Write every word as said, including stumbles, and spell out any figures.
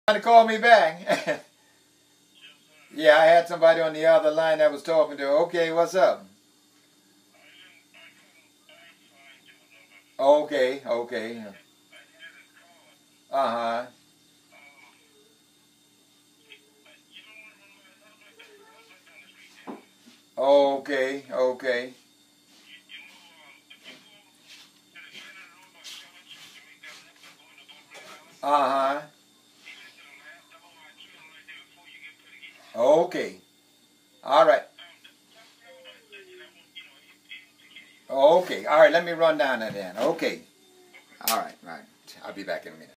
Trying to call me back. Yeah, I had somebody on the other line that was talking to her. Okay, what's up? Okay, okay. Uh-huh. Okay, okay. Uh-huh. Okay. All right. Okay. All right, let me run down that then. Okay. All right, all right. I'll be back in a minute.